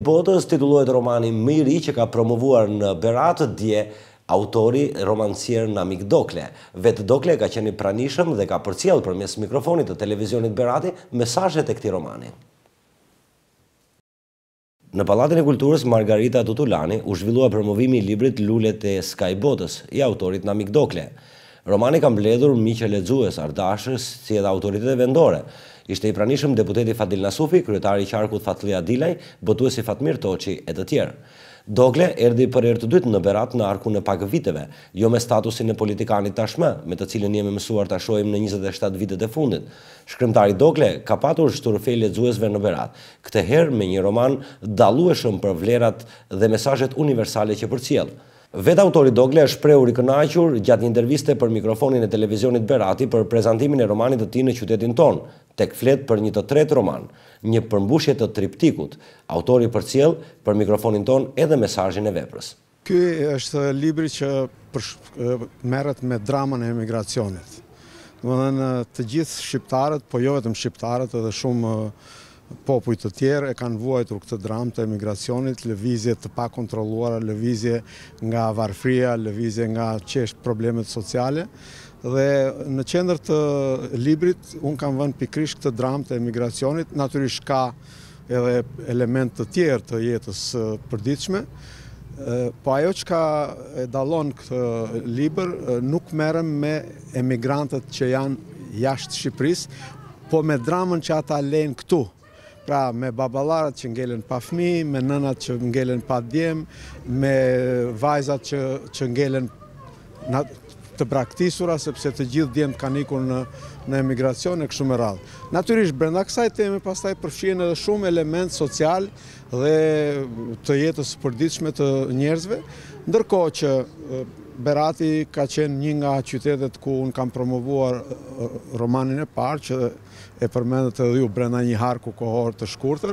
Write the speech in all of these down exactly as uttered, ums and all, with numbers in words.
botës titullohet romani më i ri që ka promovuar në Berat dje autori romancier Namik Dokle. Vetë Dokle ka qenë i pranishëm dhe ka përcjell përmes mikrofonit të televizionit Berati mesazhet e këtij romani. Në Pallatin e Kulturës Margarita Tutulani u zhvillua promovimi i librit Lulet e Skaj Botës i autorit Namik Dokle. Romani ka mbledhur miqë lexues, ardashës, si edhe autoritetet vendore. Ishte i pranishëm deputeti Fadil Nasufi, kryetari i qarkut Fatlia Dilaj, botuesi Fatmir Toçi e të tjerë. Dokle erdhi për herë të dytë në Berat në arkun e pak viteve, jo me statusin e politikanit tashmë, me të cilin jemi mësuar ta shohim në njëzet e shtatë vitet e fundit. Shkrimtari Dokle ka patur shturfej lexuesve në Berat, këtë herë me një roman dallueshëm për vlerat dhe mesazhet universale që përcjell. Vetë autori Dokle është shprehur i kënaqur gjatë një interviste për mikrofonin e televizionit Berati për prezantimin e romanit të tij në qytetin ton, tek flet për një të tretë roman, një përmbushje të triptikut. Autori përcjell për mikrofonin ton edhe mesazhin e veprës. Ky është libri që merret me dramën e emigracionit. Domethënë të gjithë shqiptarët, po jo vetëm shqiptarët, edhe shumë popuj të tjerë e kanë vuajtur këtë dramë të emigracionit, lëvizje të pakontrolluara, lëvizje nga varfria, lëvizje nga qesh problemet sociale. Dhe në qendër të librit unë kam vënë pikërisht këtë dramë të emigracionit, natyrisht ka edhe element të tjerë të jetës përditshme, po ajo që ka e dallon këtë libër nuk merrem me emigrantët që janë jashtë Shqipërisë, po me dramën që ata lejnë këtu. Pra me baballarat që ngelen pa fëmijë, me nënat që ngelen pa djem, me vajzat që, që ngelen të braktisura, sepse të gjithë djemt kanë ikur në, në emigracion e kështu me radhë. Natyrisht, brenda kësaj teme pastaj përfshihen edhe shumë element social dhe të jetës përditshme të njerëzve, ndërkohë që Berati ka qenë një nga qytetet ku unë kam promovuar romanin e parë, që e përmendet edhe ju brenda një harku kohor të shkurtër.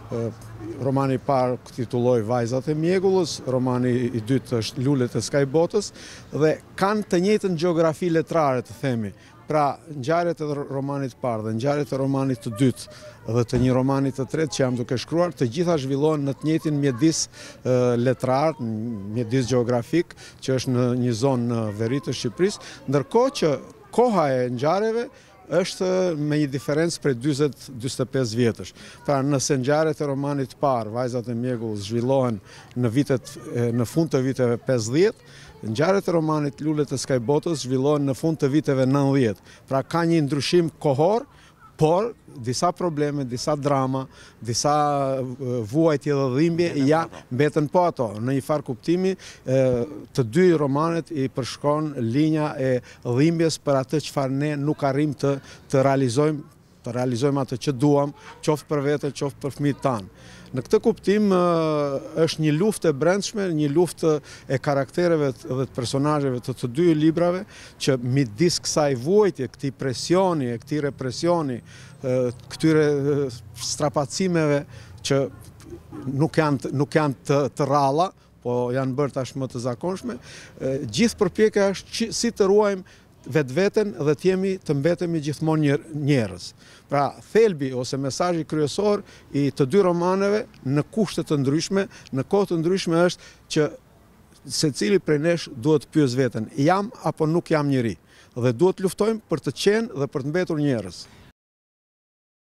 Romani i parë titulloi Vajzat e Mjegullës, romani i dytë është Lulet e Skaj Botës, dhe kanë të njëjtën gjeografi letrare, të themi. Pra, ngjarjet e romanit parë dhe ngjarjet e romanit të dytë dhe të një romanit të tretë që jam duke shkruar, të gjitha zhvillohen në të njëjtin mjedis letrar, mjedis gjeografik, që është në një zonë në veri të Shqipërisë, ndërkohë që koha e ngjarjeve është me një diferencë prej dyzet deri në dyzet e pesë vjetësh. Pra, nëse ngjarjet e romanit parë, Vajzat e Mjegullës, zhvillohen në vitet në fund të viteve pesëdhjetë, ngjarjet e romanit Lulet e Skaj Botës zhvillohen në fund të viteve nëntëdhjetë. Pra ka një ndryshim kohor, por disa probleme, disa drama, disa vuajtje dhe dhimbje ja mbeten po ato. Në një farë kuptimi, të dy romanet i përshkon linja e dhimbjes për atë çfarë ne nuk arrim të, të realizojmë, të realizojmë atë që duam, qoftë për vete, qoftë për fëmijët tanë. Në këtë kuptim është një luftë e brendshme, një luftë e karaktereve dhe të personazheve të të dy librave, që midis kësaj vuajtje, këtij presioni, e këtij represioni, këtyre strapacimeve që nuk janë, nuk janë të, të rralla, po janë bërë tashmë të zakonshme, gjithë përpjekja është si të ruajmë vetveten dhe të jemi të mbetemi gjithmonë njerëz. Pra, thelbi ose mesazhi kryesor i të dy romaneve në kushte të ndryshme, në kohë të ndryshme është që secili prej nesh duhet të pyes veten, jam apo nuk jam njeri, dhe duhet luftojmë për të qenë dhe për të mbetur njerëz.